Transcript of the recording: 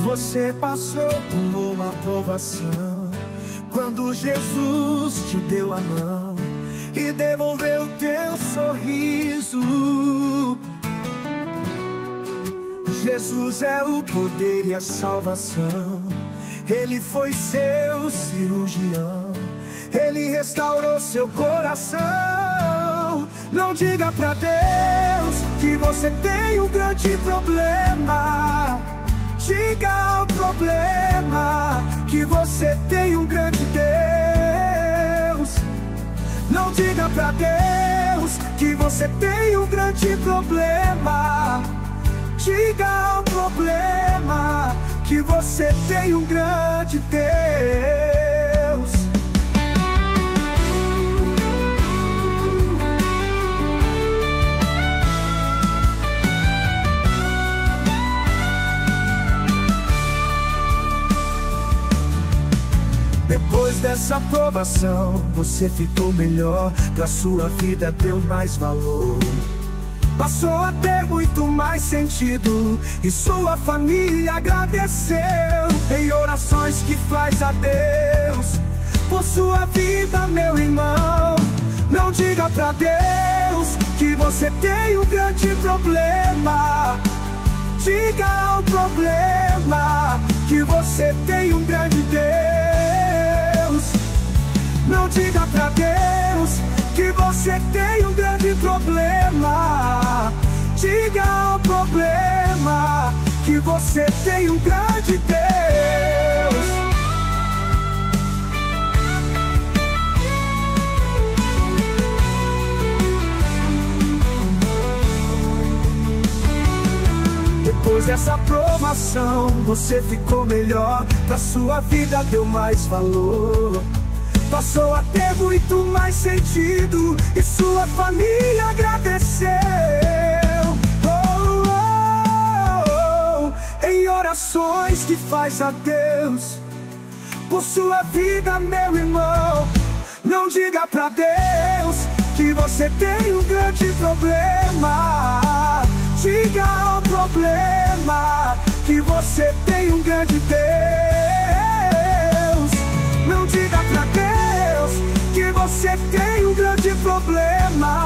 Você passou por uma provação, quando Jesus te deu a mão e devolveu teu sorriso. Jesus é o poder e a salvação. Ele foi seu cirurgião, Ele restaurou seu coração. Não diga pra Deus que você tem um grande problema. Diga ao problema que você tem um grande Deus. Não diga pra Deus que você tem um grande problema. Diga ao problema que você tem um grande Deus. Depois dessa provação, você ficou melhor, pra sua vida deu mais valor. Passou a ter muito mais sentido e sua família agradeceu. Em orações que faz a Deus por sua vida, meu irmão. Não diga pra Deus que você tem um grande problema. Diga ao problema que você tem um grande Deus. Não diga pra Deus que você tem um grande problema. Diga ao problema que você tem um grande Deus. Depois dessa provação, você ficou melhor, pra sua vida deu mais valor. Passou a ter muito mais sentido e sua família agradeceu. Oh, oh, oh, em orações que faz a Deus por sua vida, meu irmão. Não diga pra Deus que você tem um grande problema. Diga ao problema que você tem um grande Deus. Não diga pra Deus que você tem um grande problema.